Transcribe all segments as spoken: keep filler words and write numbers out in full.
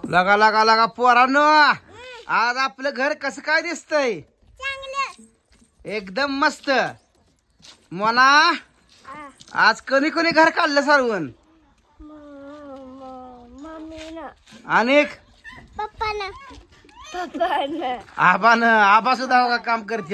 लगा लगा लगा पोरांनो, आज आपलं घर कसं काय दिसतंय? एकदम मस्त. मोना आज कोणी कोणी घर काढलं सारवून? अनेक पप्पानं पप्पानं आबान आबा सुद्धा बघा काम करते.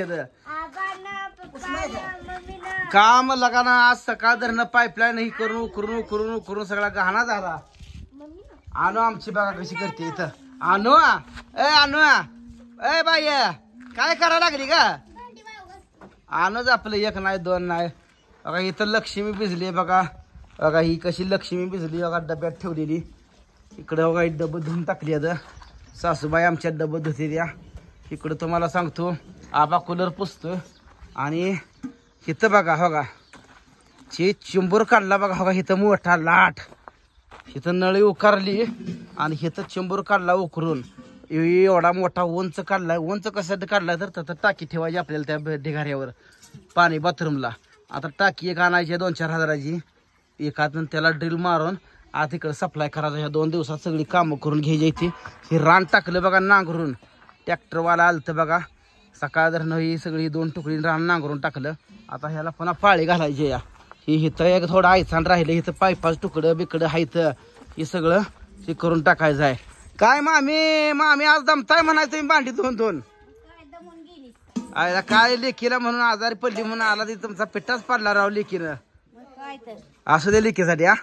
काम लगा ना आज सकाळ धरणं पाईपलाईन ही करून उकरून उकरून उकरून सगळा गहना झाला. आणू आमची बघा कशी करते इथं. आणू ए आणू ए बाई काय करायला लागली का? आणूच आपलं एक नाही दोन नाही बघा. इथं लक्ष्मी भिजली बघा. बघा ही कशी लक्ष्मी भिजली बघा डब्यात ठेवलेली. इकडं बघा डबं धुवून टाकली आता सासूबाई आमच्या डबं धुते द्या. इकडं तुम्हाला सांगतो आबा कूलर पुसतो. आणि इथं बघा बघा ची चिंबूर काढला बघा. बघा इथं मोठा लाट. इथं नळी उकारली आणि इथं चिंबूर काढला उकरून. एवढा मोठा उंच काढलाय. उंच कशासाठी काढलाय तर तिथं टाकी ठेवायची आपल्याला त्या ढिगाऱ्यावर पाणी बाथरूमला. आता टाकी एक आणायची दोन चार हजाराची. एखादं त्याला ड्रिल मारून आता इकडे सप्लाय करायचं. ह्या दोन दिवसात सगळी कामं करून घ्यायची ती. हे रान टाकलं बघा नांगरून. ट्रॅक्टरवाला आलतं बघा सकाळ धरणं ही सगळी दोन तुकडी रान नांगरून टाकलं. आता ह्याला पुन्हा पाळी घालायची या. ही इथं एक थोडं आयसान राहिलं. इथं पायपाच तुकडं बिकडं हायतं हे सगळं हे करून टाकायचं आहे. काय मामी मामी आज दमताय म्हणायचं तुम्ही भांडी धुवून धुवून. आयला काय लेकीला म्हणून आजारी पडली म्हणून आला ती तुमचा पिठाच पडला राव लेकीनं. असू दे लेकीसाठी. हा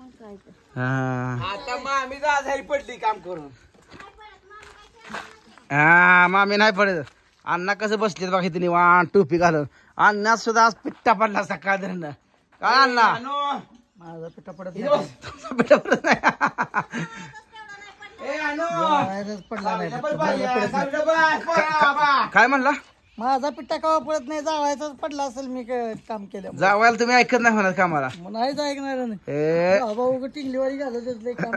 आता मामी आजारी पडली काम करून. हा मामी नाही पडत. अण्णा कसं बसलेत बघा इथे निवांत टोपी घालून. अण्णा सुद्धा आज पिट्टा पडला सकाळ धरणं. काय अण्णा माझा पिठा पडत पिट्टा पडत नाही. पडला नाही. काय म्हणला? माझा पिठा कवा पडत नाही. जावायचाच पडला असेल मी काम केलं. जावायला तुम्ही ऐकत नाही म्हणत कामाला. नाहीच ऐकणार ए बाबा उग टिंगलीवारी घालत काम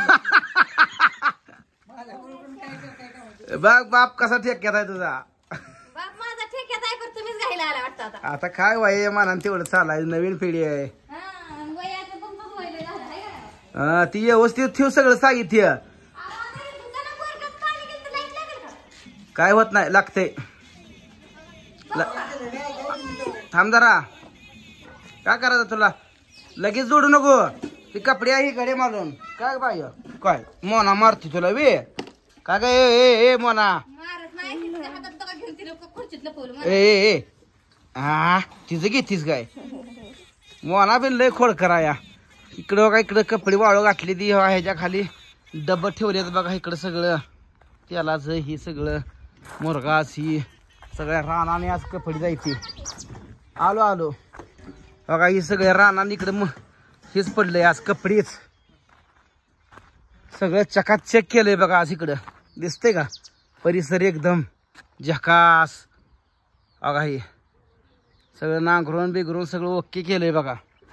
बघ बाप कसा ठेक्यात आहे तुझा. माझा ठेक्यात आहे पण तुम्हीच घायला आला वाटतं आता. आता काय वय मानान तेवढं चालायचं. नवीन पिढी आहे हा ती व्यवस्थित ठेव सगळं साहित्य. काय होत नाही लागते. थांब जरा. काय करायचं तुला लगेच जोडू नको. ती कपडे आहे गडे मारून. काय बाय काय मोना मारती तुला वे काय काय ए ए मोना ए ए हा तिचं घेतीस काय? मोना बिन लय खोड करा या. इकडं बघा इकडं कपडे वाळू घातली ती ह्याच्या खाली डब्बा ठेवलेत बघा. इकडं सगळं तेलाचं ही सगळं मुरगास ही सगळ्या रानाने आज कपडे जायची. आलो आलो बघा ही सगळ्या रानाने इकडं मग हेच पडलंय आज कपडेच. सगळं चकाचक केलंय बघा आज. इकडं दिसतंय का परिसर एकदम झकास. बघा हे सगळं नांगरून बिगरून सगळं ओके केलंय बघा.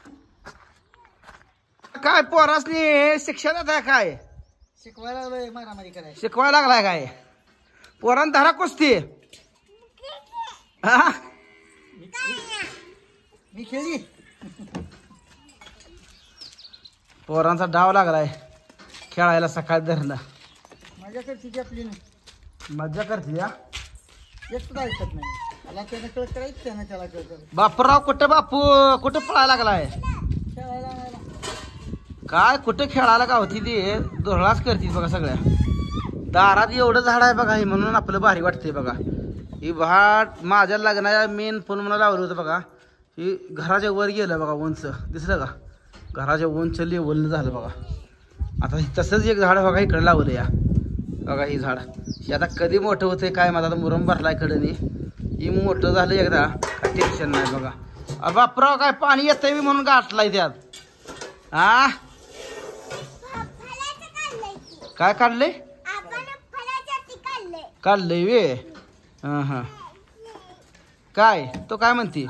काय पोरासनी शिक्षण आहे काय? शिकवायला लागलोय मारामारी करायला. शिकवायला लागलाय काय? पोरान धरा कुस्ती. हा मी खेळली. पोरांचा डाव लागलाय खेळायला सकाळ धरणं. माझ्याकडची आपली नाही मज्जा करते या. एक सुद्धा ऐकत नाही. मला त्यानं कळ करायचं त्यानं त्याला कळ करायचं. बापूराव कुठं बापू कुठं पळायला लागलाय? खेळायला आणायला. काय कुठं खेळायला का होती ती धुरळाच करते बघा. सगळ्या दारात एवढं झाड आहे बघा. हे म्हणून आपलं भारी वाटतंय बघा. ही भाट माझ्या लग्नाच्या मेन फोन म्हणून लावलं होतं बघा. ही घराच्या वर गेलं बघा उंच दिसलं का? घराच्या उंच लेवल झालं बघा. आता तसंच एक झाड बघा इकडे लावलं या बघा. ही झाड हे आता कधी मोठं होतंय काय माझा आता मुरम भरलाय कडनी. ही मोठं झालं एकदा काय टेन्शन नाही बघा. बापराव काय पाणी येतंय म्हणून गाठलाय त्यात. हा काय काढलंय? काढलंय वे. हा हा काय तो काय म्हणते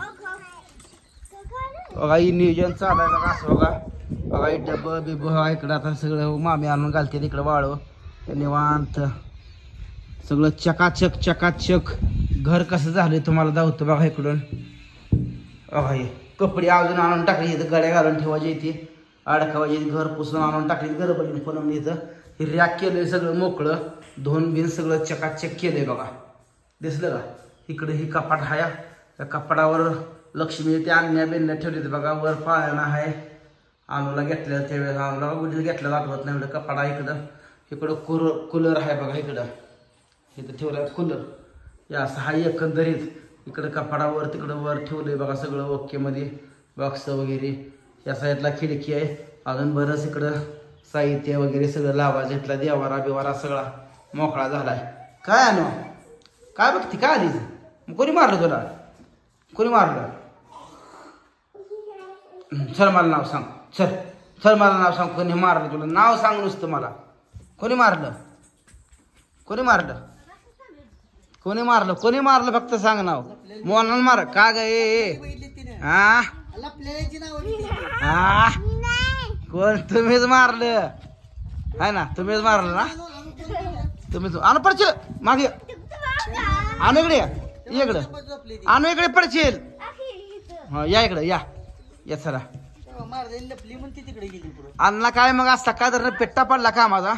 बघा. ही नियोजन चालू आहे बघा. असं बघा बघा ही डब्बं बिब्ब इकडं आता सगळं मामी आणून घालते तिकडं वाळव. निवांत सगळं चकाचक चकाचक घर कसं झालंय तुम्हाला दावतो बघा. इकडून बघा हे कपडे अजून आणून टाकले. इथं गड्या घालून ठेवायचे. इथे अडकावायचे घर पुसून आणून टाकले. घर बघून फोन इथं हे रॅक केलंय सगळं मोकळं, धुवून बिन सगळं चकाचक केलंय बघा. दिसलं का? इकडे ही कपाट हाया, त्या कपाटावर लक्ष्मी ते आणण्या बिन्या ठेवले बघा. वर पाळणा आहे, अनुला घेतलेलं त्यावेळेस अनुला उडील घेतलेलं आठवत नाही. एवढं कपाट आहे इकडं. इकडं कुर कूलर आहे बघा. इकडं इथं ठेवलाय कूलर. या असं हा एकंदरीत इकडं कपाडावर तिकडं वर ठेवलंय बघा सगळं ओके मध्ये, बॉक्स वगैरे. या साईडला खिडकी आहे. अजून बरंच इकडं साहित्य वगैरे सगळं लावायचं. इथला देवारा बिवारा सगळा मोकळा झालाय. काय आणू काय बघती काय आलीच? कोणी मारलं तुला? कोणी मारलं? चल मला नाव सांग. चल चल मला नाव सांग. कोणी मारलं तुला? नाव सांग नुसतं मला. कोणी मारलं? कोणी मारलं? कोणी मारलं? कोणी मारलं फक्त सांग नाव. मोहन मार का ग? हा हा कोण? तुम्हीच मारलं आहे ना? तुम्हीच मारलं ना? तुम्हीच. आणू पडशील मागे. आणू इकडे या. इकडं आणू इकडे पडशील. हा या इकडे या या चला. अण्णा काय मग आज सकाळ धरण पेट्टा पडला का माझा?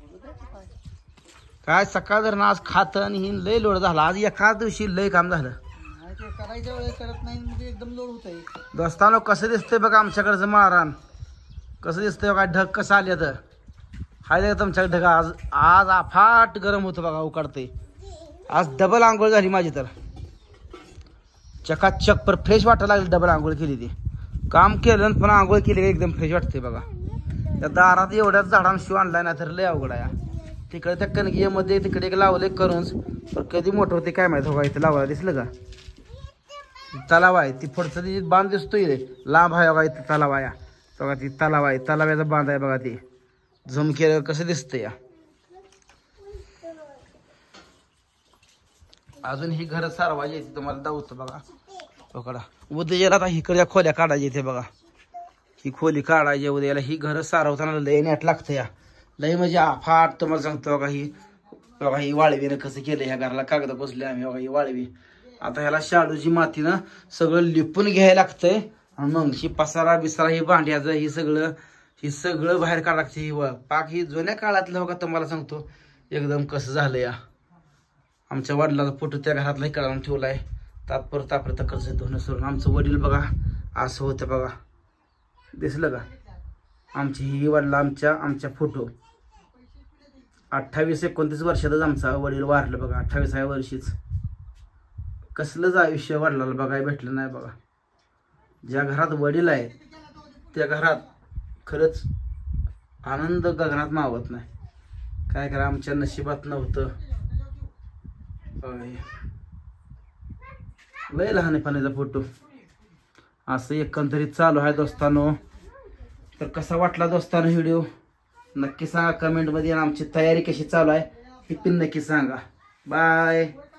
काय सकाळ धरण आज खात आणि ही लय लोड झाला. आज एकाच दिवशी लय काम झालं. करत नाही म्हणजे एकदम लोड होत आहे. दोस्तानो कसं दिसतंय बघा आमच्याकडचं मारान. कसं दिसतंय बघा. ढग कसं आले तर हाय तुमच्याकडे ढग. आज आज अफाट गरम होतं बघा. उकाडते आज. डबल आंघोळ झाली माझी तर. चकाचक पर फ्रेश वाटायला लागली. डबल आंघोळ केली ती. काम केलं पण आंघोळ केली एकदम फ्रेश वाटते बघा. त्या दारात एवढ्याच झाडांना शिव आणलाय ना तर लय अवघड आहे. तिकडे त्या कणकीमध्ये तिकडे एक लावले करून पण कधी मोठं होते काय माहिती. बघा इथं लावायला दिसलं का? तलाव आहे. ती पुढचं ती बांध दिसतोय लांब आहे बघा. इथं तलाव आहे बघा. ती तलाव आहे. तलावाचा बांध आहे बघा. ती झूम केलं कसं दिसतंय या. अजून ही घर सारवायची येते तुम्हाला दावतं बघा. बघा उद्याला आता इकडच्या खोल्या काढायची इथे बघा. ही खोली काढायची उद्याला. ही घर सारवताना लय नेट लागतं या. लय म्हणजे अफाट तुम्हाला सांगतो बघा. ही बघा ही वाळवीनं कसं केलं. ह्या घराला कागद बसले आम्ही बघा. ही वाळवी आता ह्याला शाडूची मातीनं सगळं लिपून घ्यायला लागतंय. आणि मग ही पसारा बिसारा ही भांड्याचं ही सगळं ही सगळं बाहेर काढा लागते. ही व पाक ही जुन्या काळातलं बघा तुम्हाला सांगतो एकदम कसं झालं या. आमच्या वडिलाचा फोटो त्या घरातलाही काढून ठेवलाय. तात्पर तापर कर्ज धुणं सोडून आमचं वडील बघा असं होतं बघा. दिसलं का? आमची ही वडिला आमच्या आमच्या फोटो अठ्ठावीस एकोणतीस वर्षातच आमचा वडील वारलं बघा. अठ्ठावीसाव्या वर्षीच. कसलंच आयुष्य वडिलाला बघायला भेटलं नाही बघा. ज्या घरात वडील आहे त्या घरात खरंच आनंद गगनात मावत नाही. काय करा आमच्या नशिबात नव्हतं. लय लहानपणाचा फोटो असं एकंदरीत चालू आहे दोस्तानो. तर कसा वाटला दोस्तानो व्हिडिओ नक्की सांगा कमेंटमध्ये. आमची तयारी कशी चालू आहे हे पण नक्की सांगा. बाय.